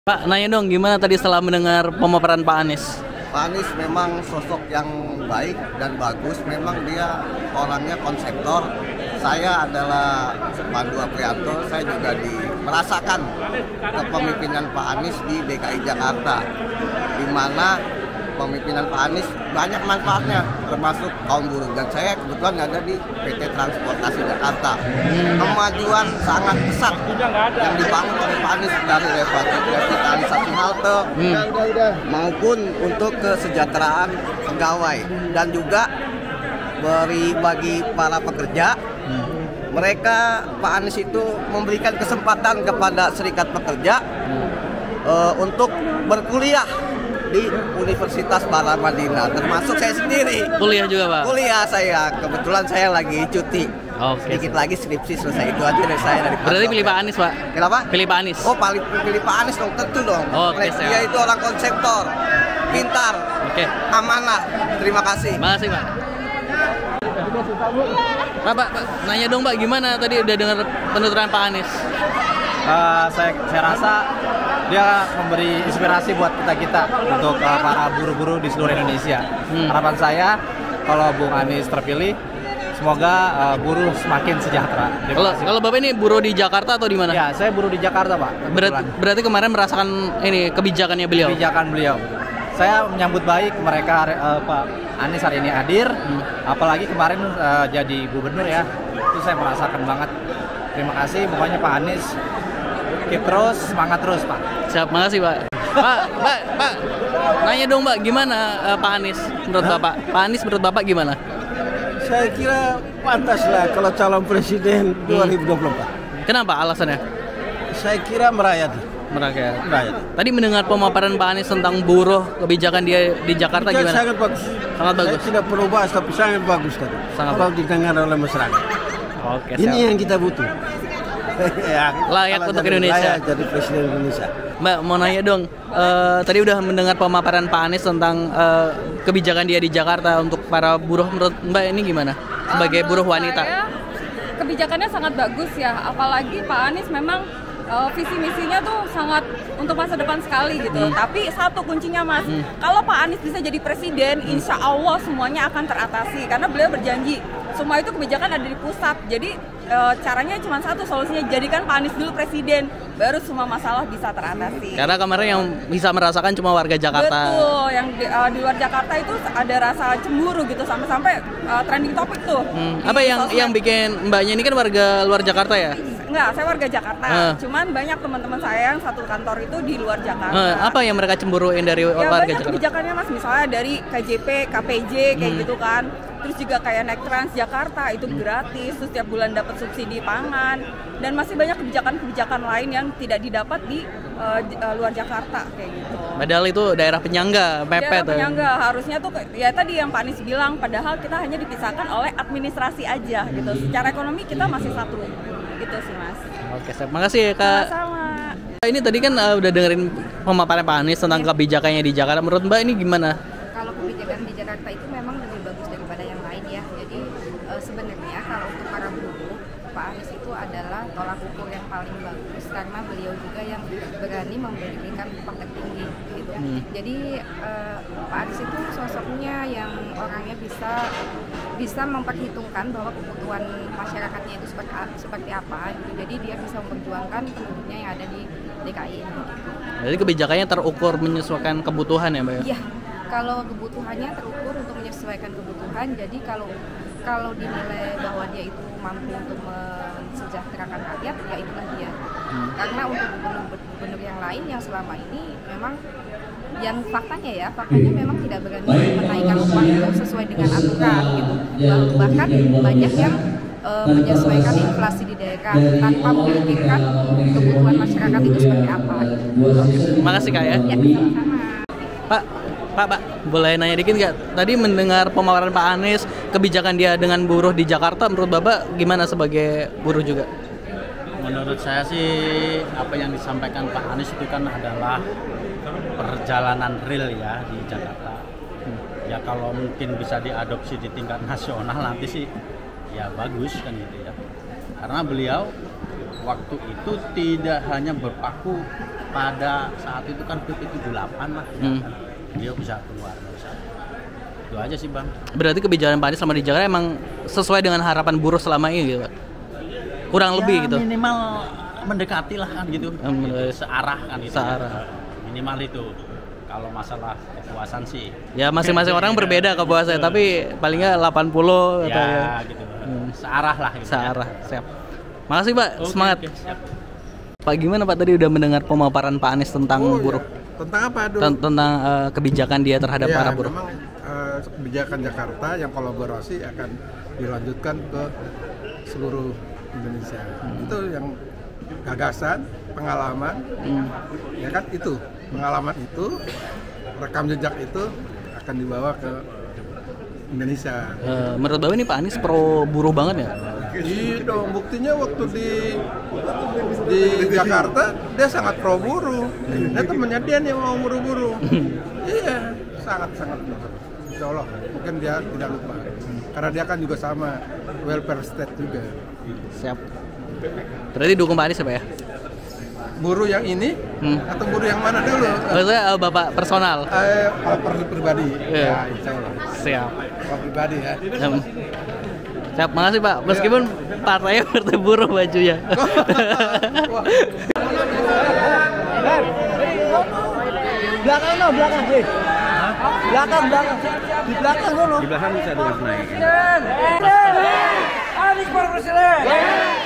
Pak, nanya dong gimana tadi setelah mendengar pemaparan Pak Anies? Pak Anies memang sosok yang baik dan bagus. Memang dia orangnya konseptor. Saya adalah Pandu Aprianto. Saya juga merasakan kepemimpinan Pak Anies di DKI Jakarta, di mana pemimpinan Pak Anies banyak manfaatnya, termasuk kaum buruh. Dan saya kebetulan ada di PT Transportasi Jakarta. Kemajuan sangat pesat yang dibangun oleh Pak Anies dari revitalisasi halte maupun untuk kesejahteraan pegawai dan juga bagi para pekerja. Mereka, Pak Anies itu memberikan kesempatan kepada serikat pekerja untuk berkuliah di Universitas Paramadina, termasuk saya sendiri. Kuliah juga, Pak? Kuliah saya, kebetulan saya lagi cuti. Oke. Sedikit lagi skripsi selesai, itu aja dari saya. Berarti pilih Pak Anies, Pak? Kenapa? Pilih Pak Anies. Oh, pilih Pak Anies dong, tentu dong. Oke, Dia itu orang konseptor, pintar, Oke. amanah. Terima kasih. Makasih, Pak. Pak, nanya dong, Pak, gimana tadi udah dengar penuturan Pak Anies? Saya rasa dia memberi inspirasi buat kita untuk para buruh-buruh di seluruh Indonesia. Harapan saya kalau Bung Anies terpilih, semoga buruh semakin sejahtera. Kalau Bapak ini buruh di Jakarta atau di mana? Ya, saya buruh di Jakarta, Pak. Berarti kemarin merasakan ini kebijakannya beliau. Kebijakan beliau. Saya menyambut baik mereka Pak Anies hari ini hadir. Apalagi kemarin jadi gubernur ya. Itu saya merasakan banget. Terima kasih pokoknya Pak Anies. Keep terus, semangat terus, Pak. Siap, makasih, Pak. Pak, nanya dong, Pak, gimana Pak Anies menurut Bapak? Pak Anies menurut Bapak gimana? Saya kira pantas lah kalau calon presiden 2024. Kenapa alasannya? Saya kira merayat. Tadi mendengar pemaparan Pak Anies tentang buruh, kebijakan dia di Jakarta gimana? Sangat bagus. Sangat bagus. Saya tidak perlu bahas, tapi sangat bagus tadi. Sangat kalau didengar oleh masyarakat. Oke, siap. Ini yang kita butuh. Layak untuk Indonesia. Layak jadi presiden Indonesia. Mbak, mau nanya dong, tadi udah mendengar pemaparan Pak Anies tentang kebijakan dia di Jakarta untuk para buruh. Menurut Mbak ini gimana? Sebagai buruh wanita. Kebijakannya sangat bagus ya, apalagi Pak Anies memang visi misinya tuh sangat untuk masa depan sekali gitu. Tapi satu kuncinya Mas, kalau Pak Anies bisa jadi presiden, insya Allah semuanya akan teratasi karena beliau berjanji semua itu kebijakan ada di pusat. Jadi caranya cuma satu, solusinya jadikan Pak Anies dulu presiden, baru semua masalah bisa teratasi. Karena kemarin yang bisa merasakan cuma warga Jakarta. Betul, yang di luar Jakarta itu ada rasa cemburu gitu sampai trending topik tuh. Apa yang bikin Mbaknya ini kan warga luar Jakarta ya? Enggak, saya warga Jakarta. Cuman banyak teman-teman saya yang satu kantor itu di luar Jakarta. Apa yang mereka cemburuin dari warga Jakarta? Banyak kebijakannya Mas, misalnya dari KJP, KPJ kayak gitu kan. Terus juga kayak naik Trans Jakarta itu gratis, terus tiap bulan dapat subsidi pangan, dan masih banyak kebijakan-kebijakan lain yang tidak didapat di luar Jakarta kayak gitu. Padahal itu daerah penyangga, mepet. Daerah penyangga harusnya tuh ya tadi yang Pak Anies bilang, padahal kita hanya dipisahkan oleh administrasi aja gitu. Secara ekonomi kita masih satu gitu sih Mas. Oke, siap. Makasih ya Kak. Sama-sama. Ini tadi kan udah dengerin pemaparan Pak Anies tentang kebijakannya di Jakarta. Menurut Mbak ini gimana? Kalau kebijakan di Jakarta itu memang lebih bagus daripada yang lain ya. Jadi sebenarnya kalau untuk para buruh, Pak Anies itu adalah tolak ukur yang paling bagus karena beliau juga yang berani memberikan upah tertinggi gitu. Jadi Pak Anies itu sosoknya yang orangnya bisa memperhitungkan bahwa kebutuhan masyarakatnya itu seperti apa gitu. Jadi dia bisa memperjuangkan penduduknya yang ada di DKI ini gitu. Jadi kebijakannya terukur menyesuaikan kebutuhan ya Mbak ya? Iya. Kalau kebutuhannya terukur untuk menyesuaikan kebutuhan, jadi kalau dinilai bahwa dia itu mampu untuk mensejahterakan rakyat, ya itulah dia. Karena untuk gubernur yang lain yang selama ini memang yang faktanya memang tidak berani menaikkan upah itu sesuai dengan aturan gitu. Bahkan banyak yang menyesuaikan inflasi di daerah tanpa memikirkan kebutuhan masyarakat itu seperti apa. Makasih Kak ya. Ya, sama-sama. Pak, boleh nanya dikit nggak? Tadi mendengar pemaparan Pak Anies, kebijakan dia dengan buruh di Jakarta, menurut Bapak gimana sebagai buruh juga? Menurut saya sih, apa yang disampaikan Pak Anies itu kan adalah perjalanan real ya di Jakarta. Ya kalau mungkin bisa diadopsi di tingkat nasional nanti sih, ya bagus kan gitu ya. Karena beliau waktu itu tidak hanya berpaku pada saat itu kan PP 78 lah, ya kan? Dia bisa keluar dari sana. Itu aja sih Bang. Berarti kebijakan Pak Anies selama di Jakarta emang sesuai dengan harapan buruh selama ini gitu Pak? Kurang lebih gitu? Minimal mendekati lah kan gitu, searah kan gitu. Searah. Minimal itu. Kalau masalah kepuasan sih. Ya masing-masing orang berbeda kepuasannya, tapi palingnya 80 atau ya gitu. Searah lah gitu. Searah, siap. Makasih Pak, semangat. Oke, siap. Pak gimana Pak tadi udah mendengar pemaparan Pak Anies tentang buruh? Tentang apa dulu? Tentang kebijakan dia terhadap Ya, para buruh. memang kebijakan Jakarta yang kolaborasi akan dilanjutkan ke seluruh Indonesia. Itu yang gagasan, pengalaman, ya kan itu pengalaman itu, rekam jejak itu akan dibawa ke Indonesia. Menurut Bapak ini Pak Anies pro buruh banget ya? Iya dong, buktinya waktu di Jakarta dia sangat pro buruh. Dia temennya dia nih mau buru-buru. Iya, sangat-sangat. Insya Allah, mungkin dia tidak lupa. Karena dia kan juga sama welfare state juga. Siap. Berarti dukung Pak Anies ya Pak ya? Buruh yang ini atau buruh yang mana dulu? Maksudnya Bapak personal? Kalau pribadi. Iya. Ya, insya Allah. Siap. Kalau pribadi ya. Siap, makasih Pak. Meskipun partainya partai buruh bajunya. Belakang no, belakang sih. Belakang. Di belakang sono. Di belakang bisa dulu naik. Anies Presiden.